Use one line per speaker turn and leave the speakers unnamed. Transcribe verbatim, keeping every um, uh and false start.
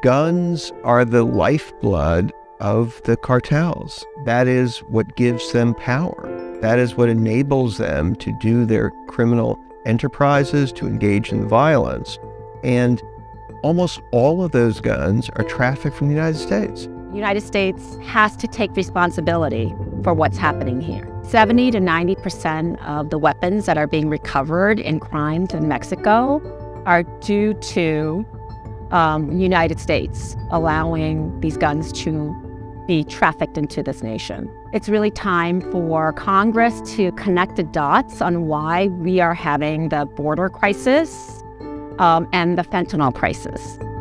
Guns are the lifeblood of the cartels. That is what gives them power. That is what enables them to do their criminal enterprises, to engage in violence. And almost all of those guns are trafficked from the United States.
The United States has to take responsibility for what's happening here. seventy to ninety percent of the weapons that are being recovered in crimes in Mexico are due to um, United States allowing these guns to be trafficked into this nation. It's really time for Congress to connect the dots on why we are having the border crisis um, and the fentanyl crisis.